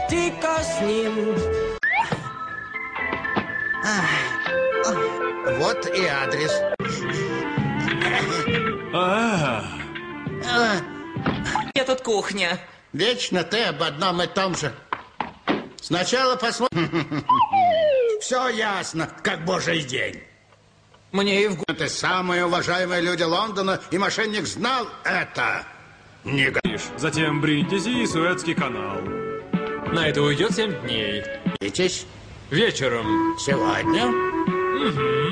Ты-ка с ним. Вот и адрес. Где тут кухня? Вечно ты об одном и том же. Сначала посмотрим. Все ясно, как божий день. Мне и в голову. Это самые уважаемые люди Лондона, и мошенник знал это. Не Затем Бриндизи и Суэцкий канал. На это уйдет 7 дней. годитесь. Вечером. Сегодня.